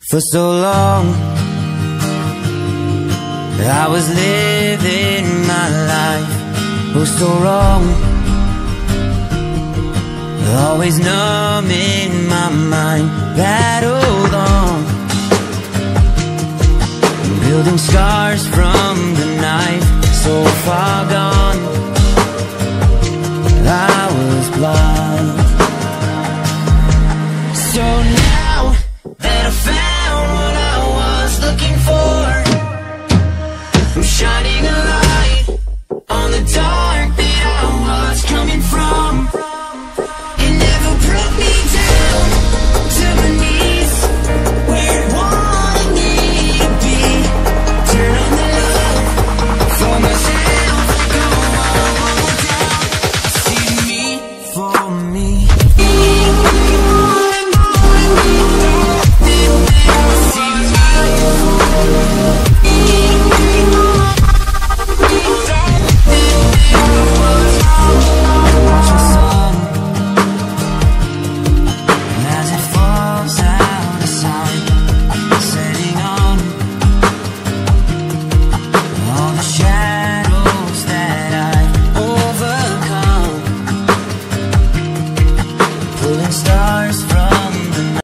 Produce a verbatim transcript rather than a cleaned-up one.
For so long I was living my life, oh so wrong, always numb in my mind, battled on, building scars from the knife, so far gone.